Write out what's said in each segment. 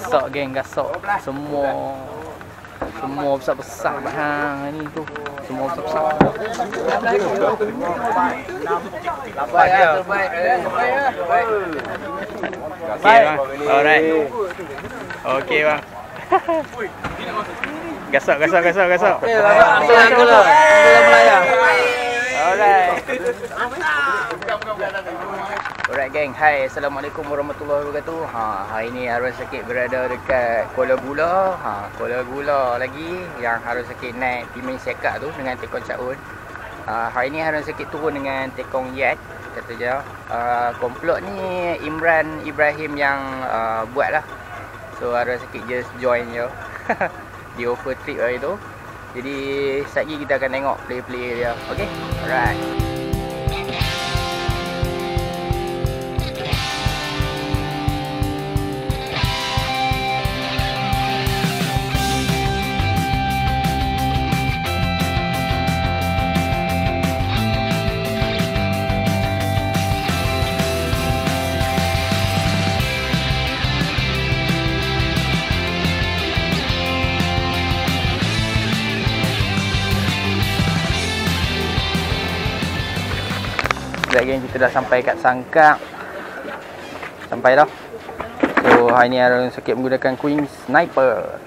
Gasak geng, gasak. Semua besar-besar hang ni tu. Semua besar-besar. Okey bang. Alright. Okey bang. Gasak. Alright geng, hai, Assalamualaikum warahmatullahi wabarakatuh. Hari ni Harun Sakit berada dekat Kuala Gula. Kuala Gula lagi yang Harun Sakit naik Pimain Sekak tu dengan tekong caun. Hari ni Harun Sakit turun dengan tekong Yat, kata je. Komplot ni Imran Ibrahim yang buat lah. So Harun Sakit just join je. Dia offer trip hari tu. Jadi sekejap lagi kita akan tengok play-play dia. Okay, alright. Geng, kita dah sampai kat Sangkak. Sampai dah. So hari ni Harun Sakit menggunakan Queen Sniper.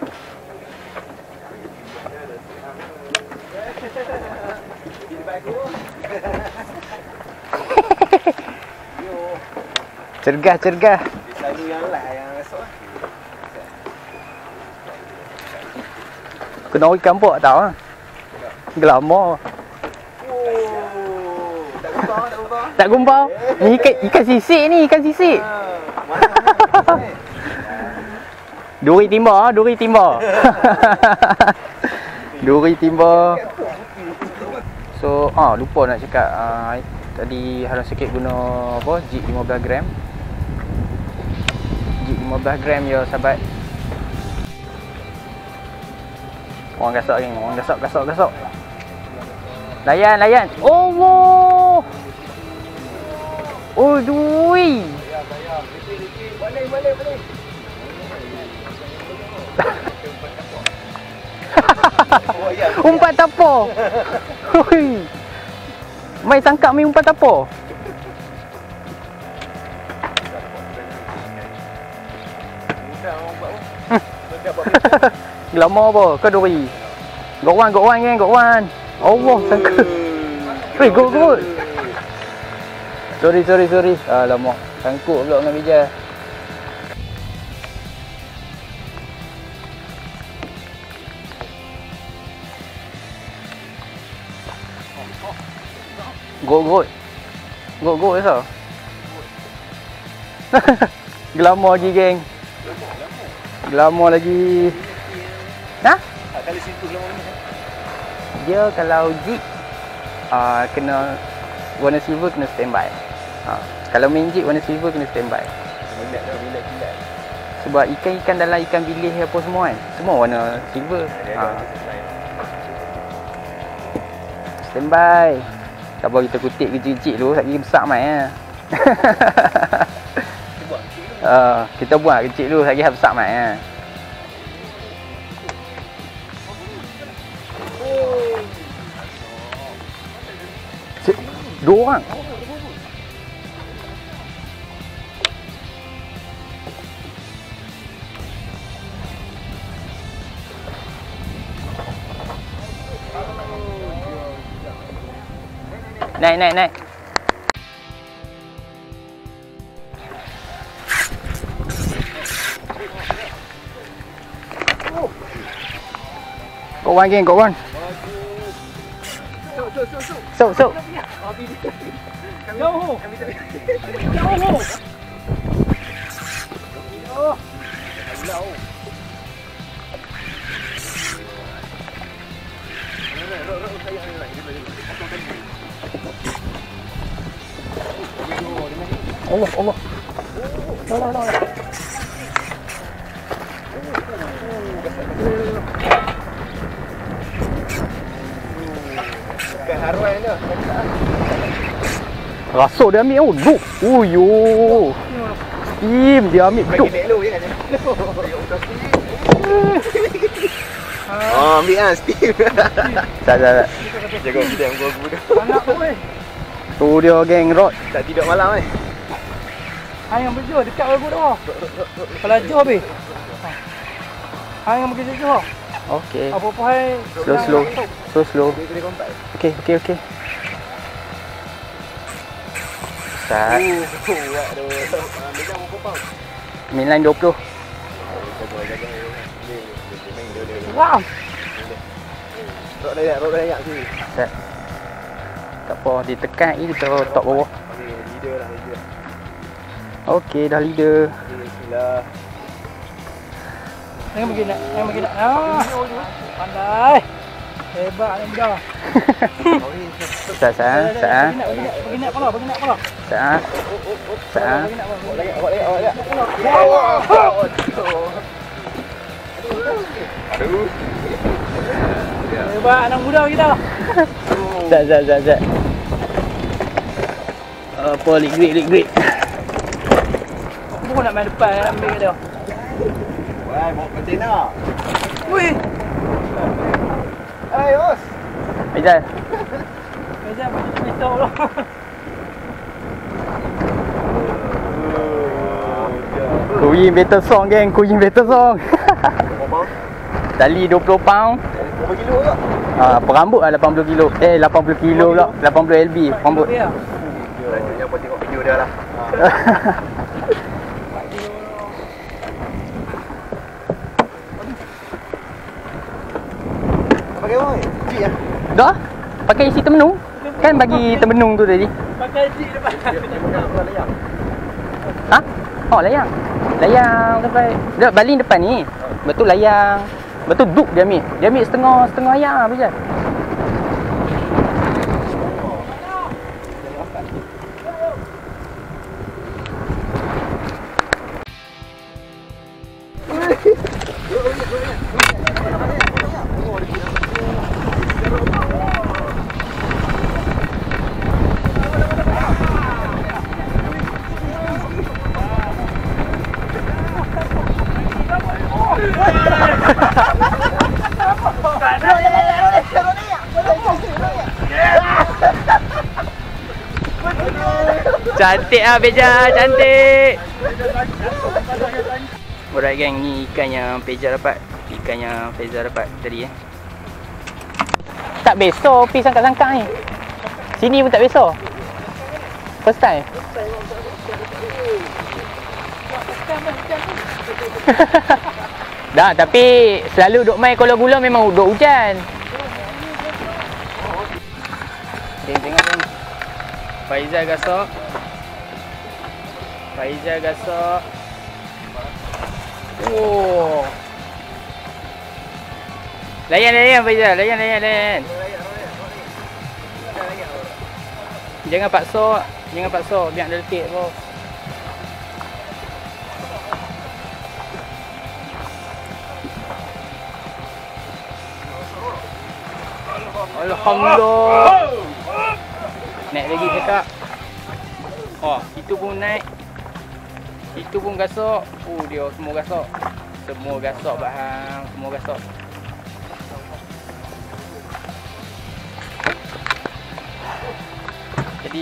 Cergah. Selalu yang lah yang esok. Kena ikan pok tau ah. Glamour. Tak gumpau. Ni ikan sisik ni, ikan sisik. Duri timba. Duri timba. So, lupa nak cakap. Tadi Harun Sakit guna apa? Jig 15 gram. Jig 15 gram ya sahabat. Orang gasak geng, orang gasak. Layan. Oh. Oh, dui. Boleh. Umpat tapo. Hui. Mai tangkap mai umpat tapo. Glamour apa? Kau duri. Got one geng. Allah, tangkap. Weh, good. Sorry. Alamak, sangkut pula dengan meja. Go besar. Glamour lagi geng. Glamour lagi. Kalau situ glamour ni. Dia kalau jig kena warna silver kena standby. Kalau main jig warna silver kena standby. Relax. Sebab ikan-ikan dalam ikan bilis apa semua kan, semua warna silver. Standby. Sabar kita kutip kecil-kecil dulu, lagi besar mai kita buat kecil dulu, lagi besar mai Dua orang. Naik. Got one geng, got one. So. Jauh. Allah. Rasuk dia ambil duk. Dia ambil duk. Ambil kan Steve. Tak. Jaga bidang gua dah. Anak tu weh. Tu dia geng rod. Tak tidur malam Hang yang berjual dekat aku dah. Kalau jauh habis. Hang yang pergi jauh. Okey. Apa-apa hai. Slow. Okey. Start. Minline 20. Wow. Rok dayak sini. Set. Tak apa, ditekan ni kita top bawah. Okey, leader lah. Okey, dah leader. Bismillah. Yang pergi nak. Pandai. Hebat ni dah. Sat. Bagi nak pula. Sat. Awak Aduh. Hebat anak muda kita. Sat. Apa league. Aku pun nak main depan nak ambil dia. Wah, bawa kontena. Wih. Hai, bos. Faizal besok lah. Kuing battle song geng, Tali 20 pound. Berapa kilo tak? Perambut lah 80 kilo. 80 kilo pula. 80 LB perambut. Lanjutnya apa tengok video dia lah. Pakai apa ni? Jeep ya? Dah? Pakai isi temenung. Kan bagi temenung tu tadi. Pakai jeep depan. Ha? Oh, layang sampai. Dah baling depan ni. Betul layang. Betul duk dia ambil. Dia ambil setengah ayam apa je. Cantik ah Peja, cantik. Alright geng, ni ikan yang Peja dapat. Ikan yang Peja dapat tadi Tak besar pi sangkak-sangkak ni. Sini pun tak besar. First time. Dah, tapi selalu duk main Kuala Gula memang duk hujan. Tengok geng. Faizal gasak. Oh. Layan Faizal, layan. Jangan paksa biar dia letih bro. Alhamdulillah. Naik lagi cakap. Oh, itu pun naik. Itu pun gasak. Dia semua gasak. Bahang, semua gasak. Jadi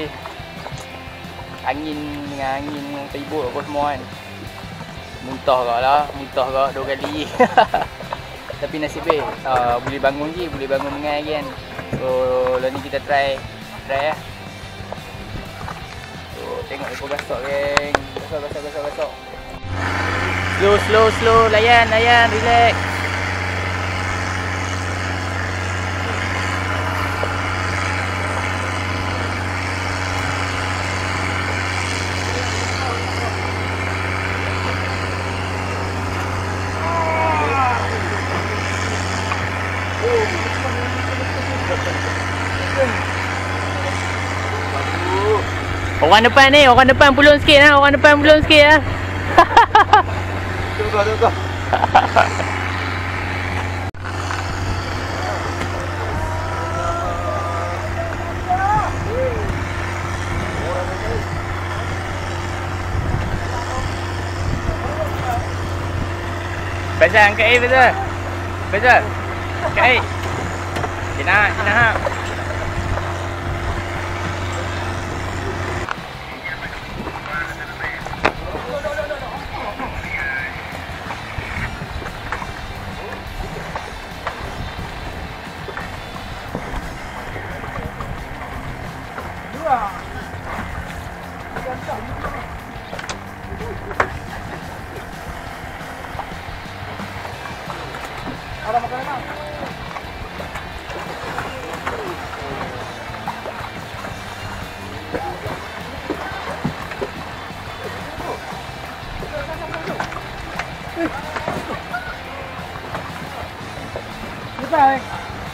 angin ribut apa semua kan. Muntah kak 2 kali. Tapi nasib baik boleh bangun mengai kan. So lah ni kita try lah. So tengok depa gasak geng. Gasak. Slow, layan, relax. Orang depan pulun sikit lah. Tunggu. Faizal angkat air Faizal. Faizal. Angkat air. Cina ha. Ada makanan. Baik.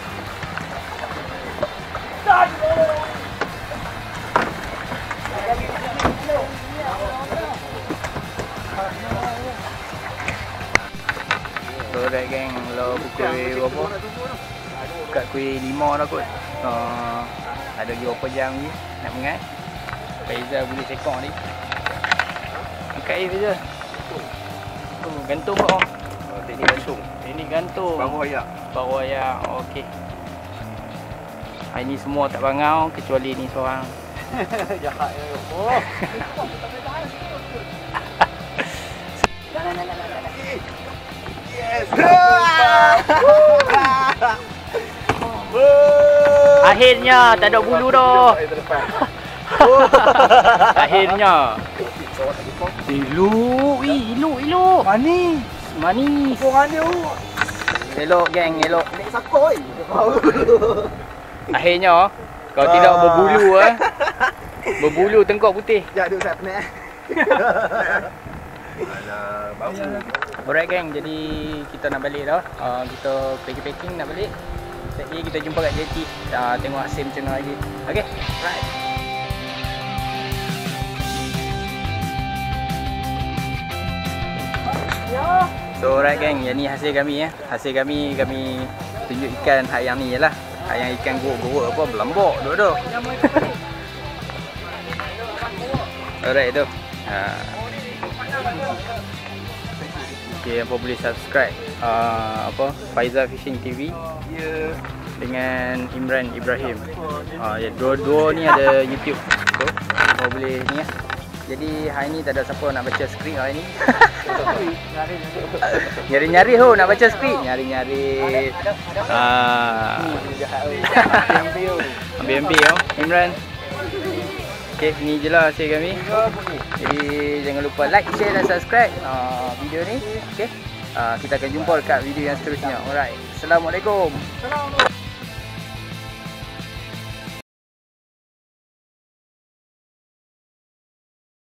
Alright geng, lo pukul berapa? Kat pukul 5 dah kot. Ada lagi berapa jam ni nak mengat. Faizal boleh sekok ni. Angkat air Faizal. Gantung kau. Teknik gantung. Ini gantung. Bawah ayak. Bawah ayak. Okey. Hari ni semua tak bangau kecuali ni seorang. Jahat ya. Oh. Yes. Akhirnya tak ada bulu dah. Akhirnya. Elok. Manis. Korang dia. Elok geng, elok. Nek sakoi. Akhirnya kau tidak berbulu Berbulu tengkok putih. Jap duk saya penat. Alah, bau. Alright geng, jadi kita nak balik dah. Kita packing nak balik. Sekejap kita jumpa kat JT. Tengok Asim macam mana lagi. Okay, right. So alright geng, yang ni hasil kami Hasil kami tunjuk ikan hak yang ni je lah. Hak yang ikan guruk-guruk apa berlambak duduk. Alright tu. Okay, apa boleh subscribe Faizal Fishing TV dengan Imran Ibrahim. Ya, dua-dua ni ada YouTube. So, apa boleh ni lah. Jadi hari ni tak ada siapa nak baca skrip hari ni. Nyari-nyari nak baca skrip. Nyari-nyari. Ambil-ambil Imran. Okay, ni je lah hasil kami. Jadi jangan lupa like, share dan subscribe video ni. Okay, kita akan jumpa dekat video yang seterusnya. Alright, Assalamualaikum.